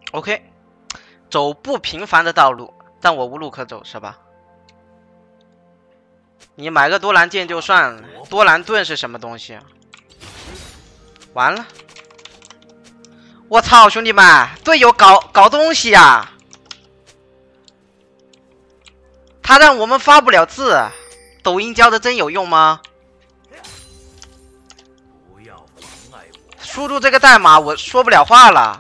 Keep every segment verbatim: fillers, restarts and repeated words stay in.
OK， 走不平凡的道路，但我无路可走，是吧？你买个多兰剑就算了，多兰盾是什么东西啊？完了！我操，兄弟们，队友搞搞东西呀、啊！他让我们发不了字，抖音教的真有用吗？ 不要妨碍我。 输入这个代码，我说不了话了。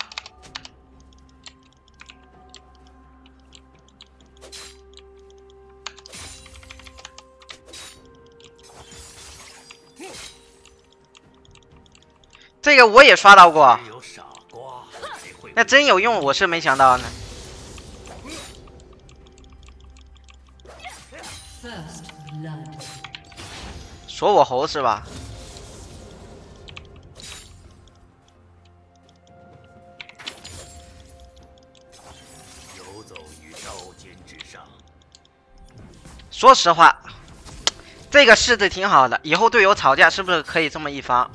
这个我也刷到过，那真有用，我是没想到呢。说我猴是吧？ 游走于刀尖之上。 说实话，这个式子挺好的，以后队友吵架是不是可以这么一发？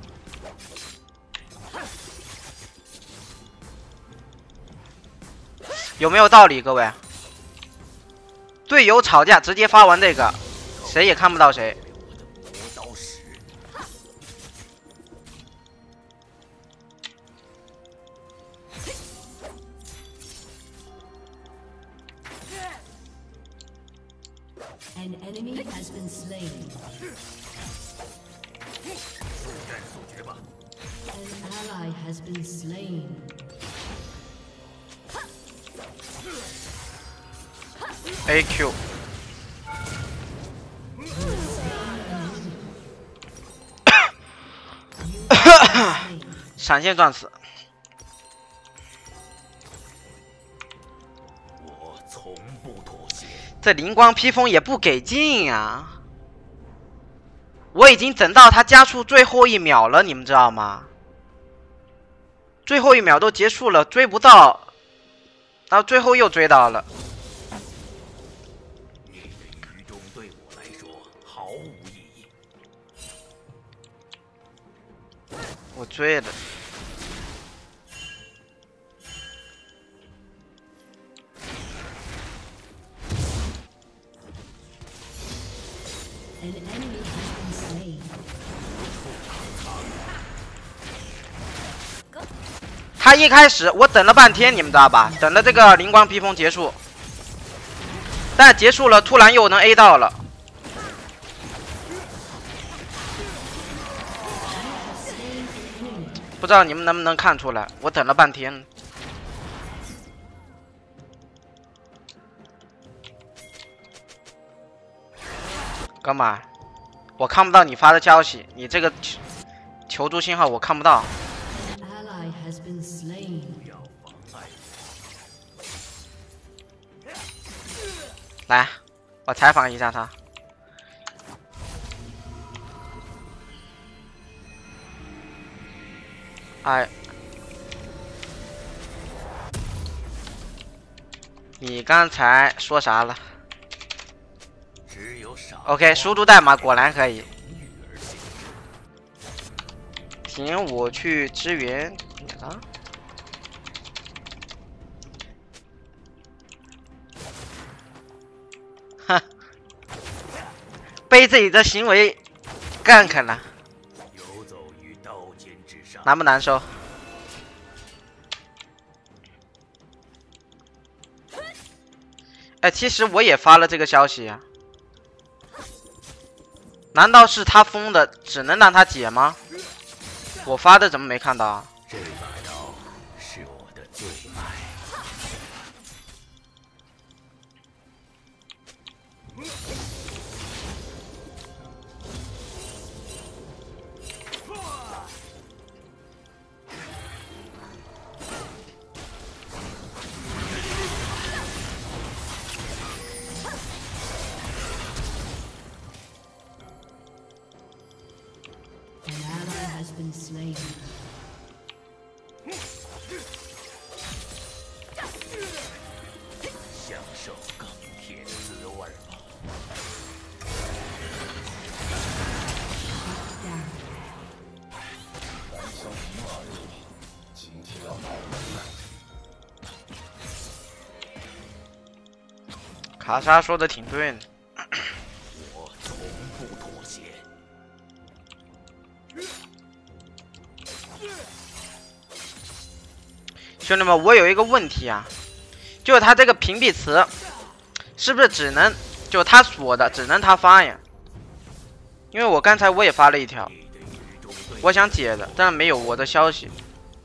有没有道理，各位？队友吵架直接发完这个，谁也看不到谁。 An enemy has been slain. 速战速决吧。 An ally has been slain. A Q 闪现撞死。 我从不妥协。 这灵光披风也不给劲啊！我已经整到他加速最后一秒了，你们知道吗？最后一秒都结束了，追不到，然后最后又追到了。 你的愚忠对我来说毫无意义。 我追了。 An enemy has been slain. 他一开始我等了半天，你们知道吧？等了这个灵光披风结束，但结束了，突然又能 A 到了。不知道你们能不能看出来？我等了半天。哥们儿，我看不到你发的消息，你这个求求助信号我看不到。 An ally has been slain. 不要妨碍我。 来，我采访一下他。哎，你刚才说啥了？ 只有傻 OK， 输入代码果然可以。行，我去支援啊。哈，被自己的行为干啃了， 游走于刀尖之上。 难不难受？哎，其实我也发了这个消息呀、啊。难道是他封的，只能让他解吗？我发的怎么没看到啊？ 这把刀是我的最爱。 An ally has been slain. 享受钢铁的滋味吧。 Down. 胆小如马日，今天要恼人了。 卡莎说的挺对的。 我从不妥协。 兄弟们，我有一个问题啊，就是他这个屏蔽词，是不是只能就他锁的，只能他发呀？因为我刚才我也发了一条，我想解的，但是没有我的消息。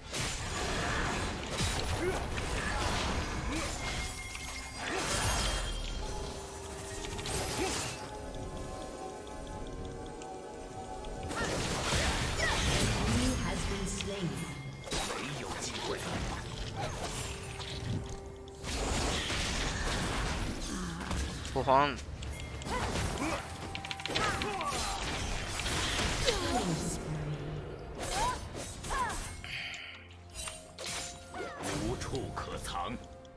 不慌， 无处可藏。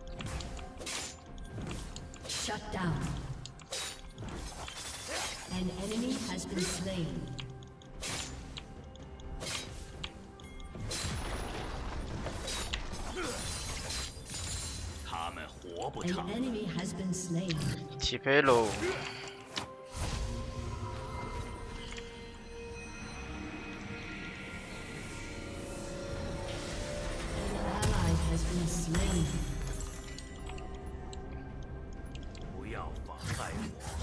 Shut down. An enemy has been slain. 他们活不 An 长。 enemy has been slain. 起飞喽！ An ally has been slain. 不要妨害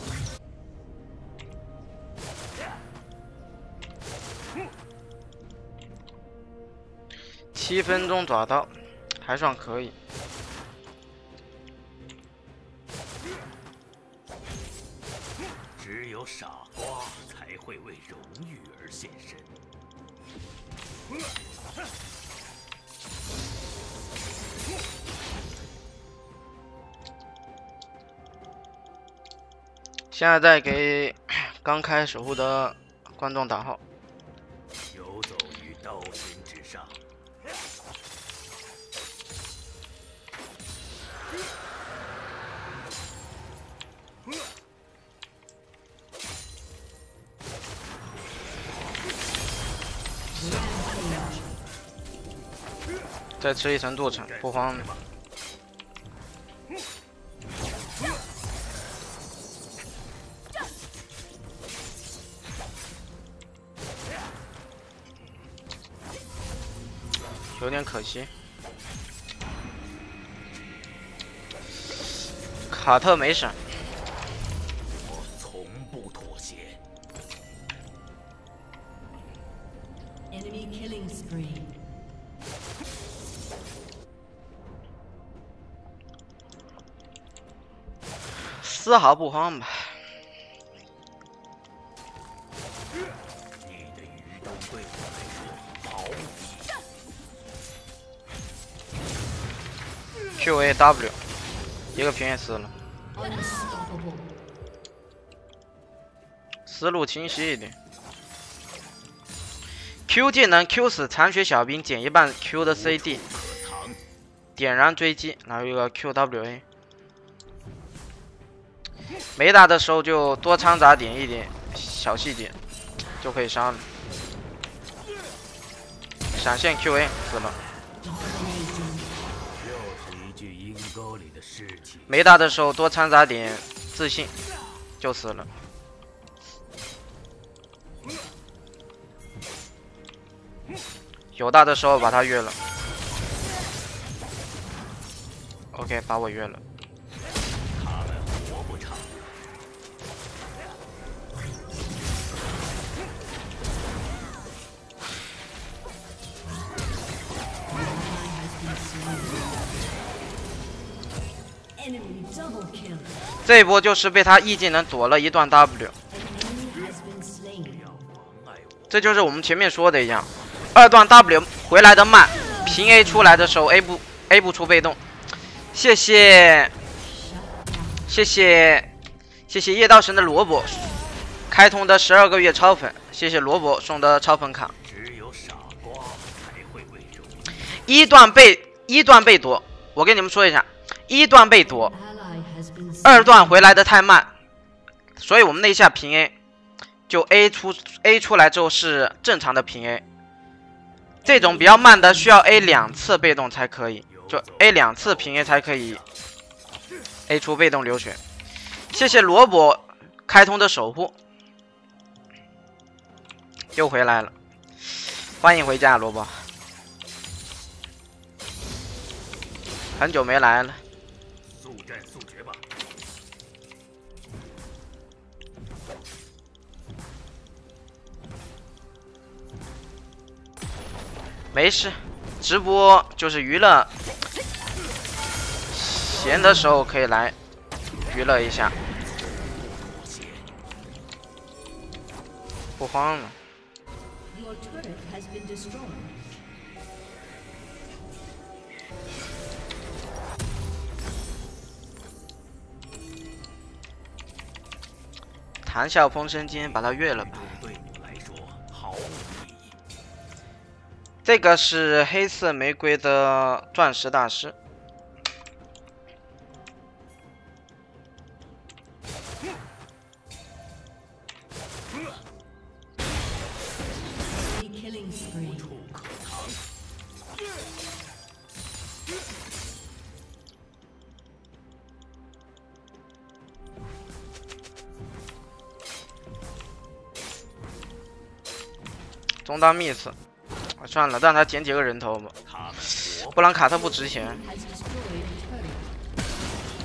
我。 七分钟抓到，还算可以。 只有傻瓜才会为荣誉而献身。 现在在给刚开守护的观众打号。 游走于刀尖之上。 再吃一层镀层，不慌。有点可惜。卡特没闪。 我从不妥协。 Enemy killing spree. 丝毫不慌吧。 你的愚钝对我来说毫无意义。 Q A W， 一个平 A 死了。 Unstoppable. 思路清晰一点。Q 技能 Q 死残血小兵，减一半 Q 的 C D， 点燃追击，然后一个 Q W A。 没打的时候就多掺杂点一点小细节，就可以杀了。闪现 Q A 死了。 又是一具阴沟里的尸体。 没打的时候多掺杂点自信，就死了。有大的时候把他越了。OK， 把我越了。 他们活不长。 Enemy double kill. 这一波就是被他 E 技能躲了一段 W， An enemy has been slain. 这就是我们前面说的一样，二段 W 回来的慢，平 A 出来的时候 A 不 A 不出被动。谢谢，谢谢，谢谢夜道神的萝卜开通的十二个月超粉，谢谢萝卜送的超粉卡。 只有傻瓜才会为荣誉。 一段被一段被夺，我跟你们说一下，一段被夺， Ally has been slain. 二段回来的太慢，所以我们那一下平 A， 就 A 出 A 出来之后是正常的平 A， 这种比较慢的需要 A 两次被动才可以，就 A 两次平 A 才可以 A 出被动流血。 谢谢萝卜开通的守护，又回来了，欢迎回家，萝卜。很久没来了。 速战速决吧。 没事，直播就是娱乐，闲的时候可以来娱乐一下，不慌了。 Your turret has been destroyed. 谈笑风生间，把它越了吧。 对我来说毫无意义。 这个是黑色玫瑰的钻石大师。 Killing spree. 无处可藏。 中单 miss， 算了，让他捡几个人头吧， 他们活不然卡特不值钱。 Has destroyed a turret.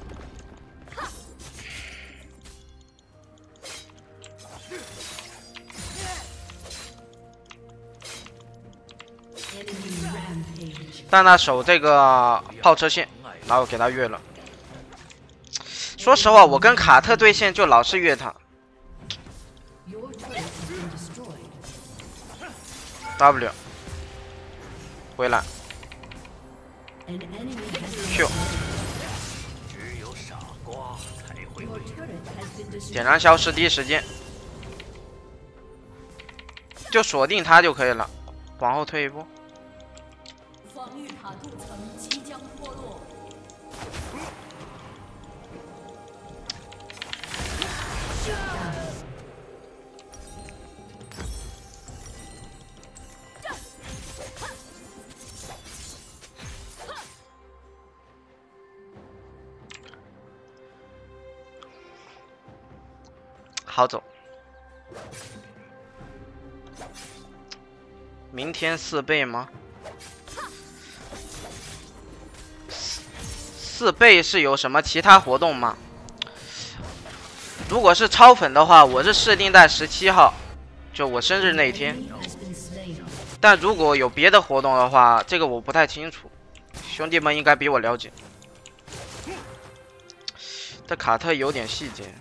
Enemy rampage. 但他守这个炮车线，然后给他越了。说实话，我跟卡特对线就老是越他。 Your turret has been destroyed. W 回来 An enemy has been Q destroyed. 只有傻瓜才会 Your 为 turret has been 点 destroyed. 燃消失第一时间，就锁定他就可以了。往后退一步， 防御塔镀层即将脱落。 好走。明天四倍吗？四四倍是有什么其他活动吗？如果是超粉的话，我是设定在十七号，就我生日那一天。 Enemy has been slain. 但如果有别的活动的话，这个我不太清楚，兄弟们应该比我了解。这卡特有点细节。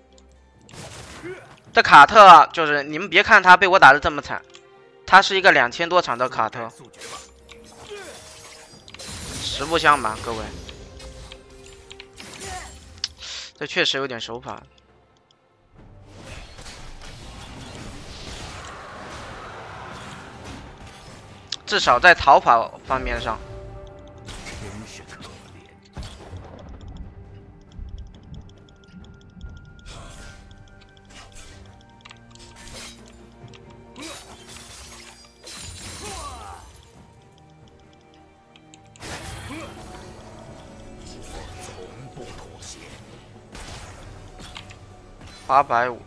这卡特就是你们别看他被我打得这么惨，他是一个两千多场的卡特， 速决吧。 实不相瞒，各位，这确实有点手法。至少在逃跑方面上。 真是可怜。从不妥协。 八百五。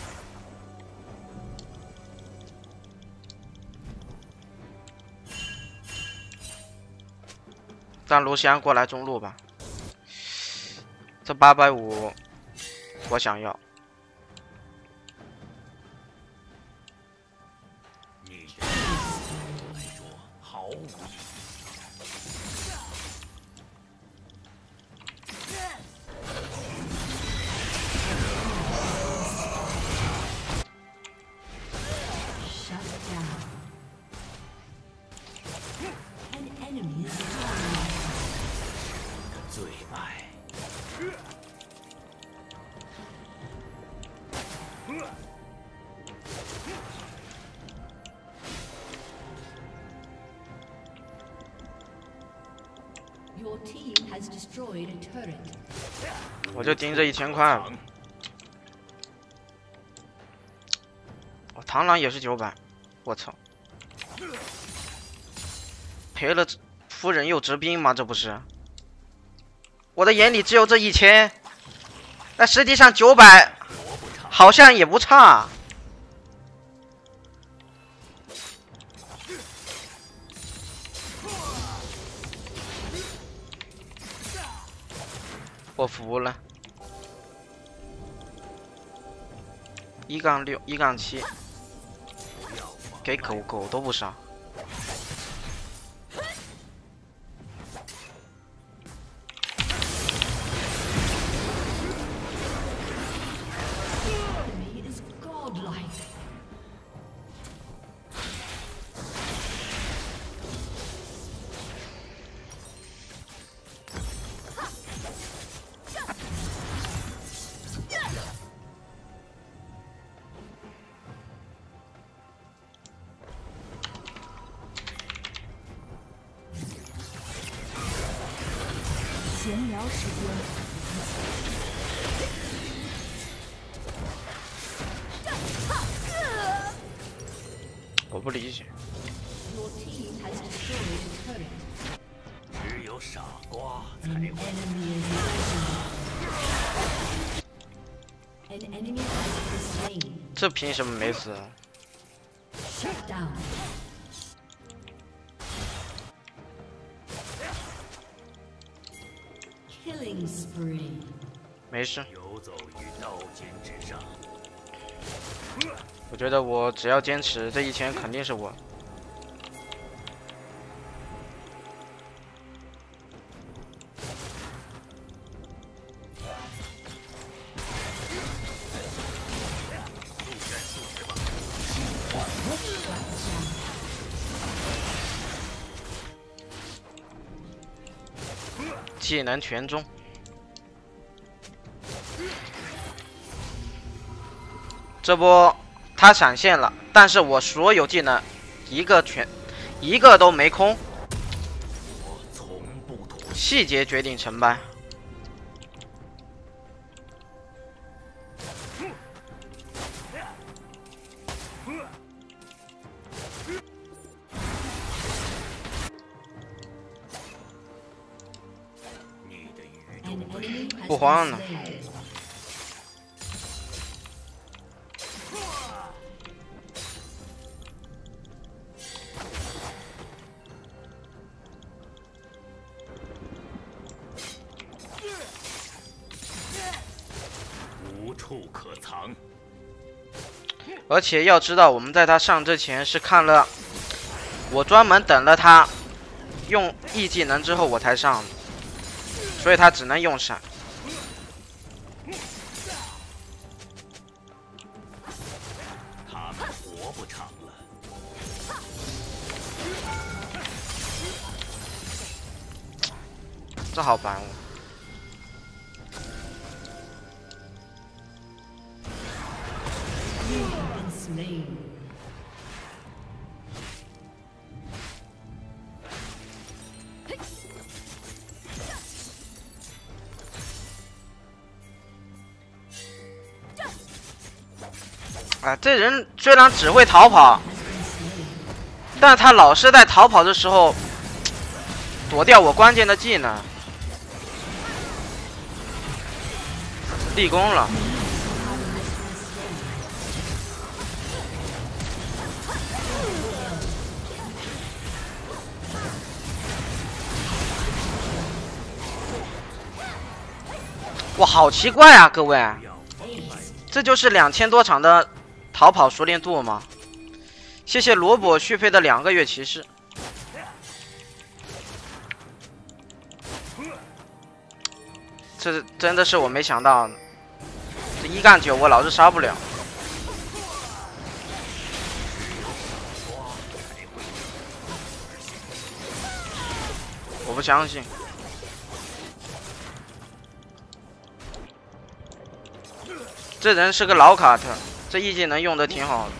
让卢锡安过来中路吧。这八百五，我想要。 你的对我来说毫无意义。 Shut down. An enemy is dominated. 最爱。 Your team has destroyed a turret. 我就盯着一千块。哦，螳螂也是九百，我操！赔了夫人又折兵吗？这不是？我的眼里只有这一千。 但实际上九百好像也不差。我服了。一杠六，一杠七，给狗狗都不少。 闲聊时间。 我不理解。 只有傻瓜才会。 这凭什么没死？ Killing spree。 没事。 游走于刀尖之上。 我觉得我只要坚持，这一千肯定是我。技能全中，这波他闪现了，但是我所有技能一个全一个都没空。 我从不妥协。 细节决定成败。不慌了。 无处可藏。 而且要知道，我们在他上之前是看了，我专门等了他用 E 技能之后我才上的，所以他只能用闪。 活不长了。 这好烦我。啊，这人虽然只会逃跑，但他老是在逃跑的时候躲掉我关键的技能，立功了。哇，好奇怪啊，各位，这就是两千多场的逃跑熟练度吗？谢谢罗伯续费的两个月骑士。这真的是我没想到，这一杠九我老是杀不了。我不相信。 这人是个老卡特，这 E 技能用的挺好的。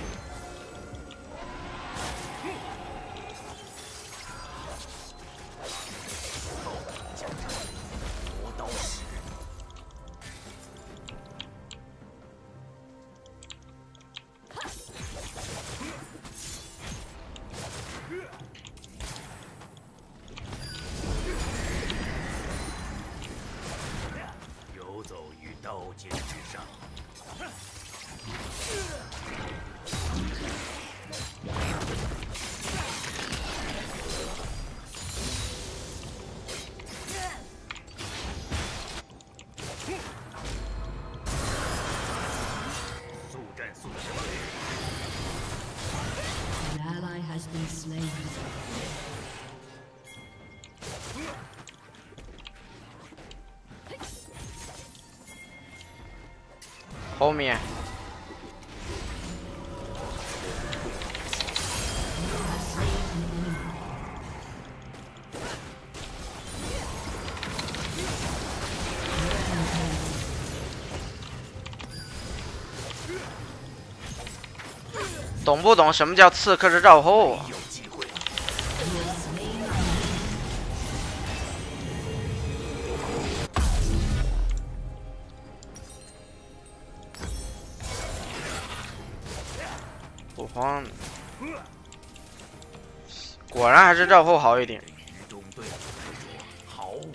游走于刀剑之上。速战速决。 An ally has been slain. 后面。 懂不懂什么叫刺客是绕后？ 有机会。 不慌，果然还是绕后好一点。 愚忠对我来说毫无。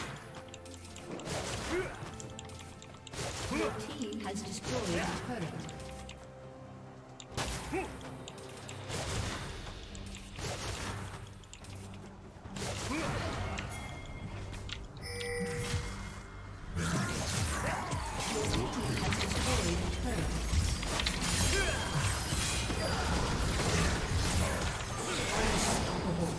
Your team has destroyed a turret. Unstoppable.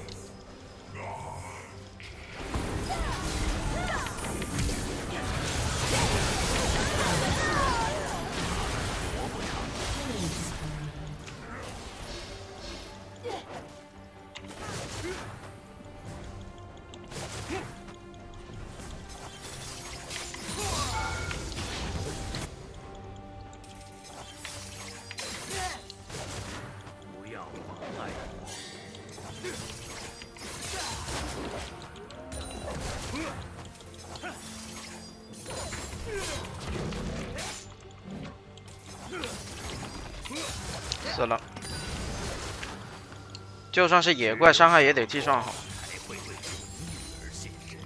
不要妨碍我。 死了，就算是野怪，伤害也得计算好。 才会为友谊而献身。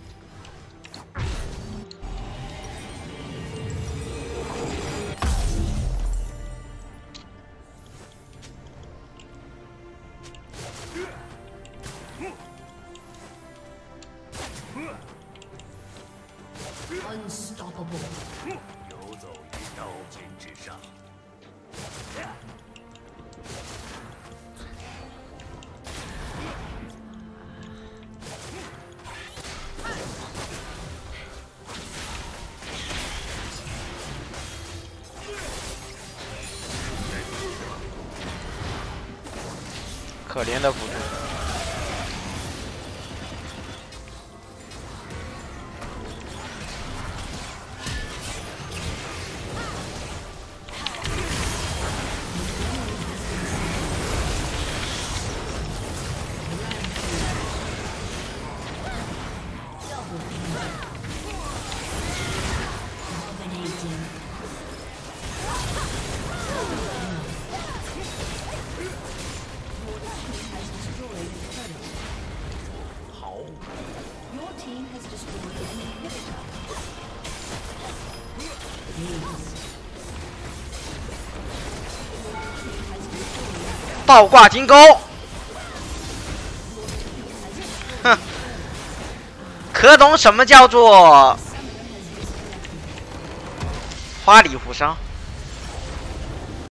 Unstoppable. 游走于刀尖之上。 可怜的辅助。 毫无。 Your team has destroyed an inhibitor. Ace. 倒挂金钩，哼，可懂什么叫做花里胡哨？